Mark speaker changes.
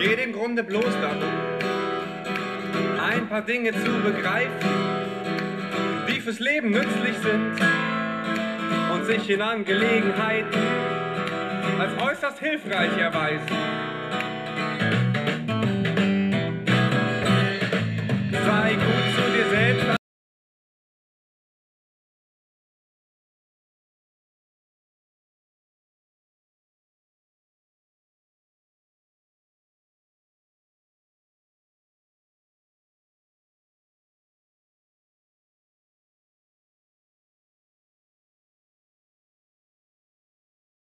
Speaker 1: geht im Grunde bloß darum, ein paar Dinge zu begreifen, die fürs Leben nützlich sind und sich in Angelegenheiten als äußerst hilfreich erweisen.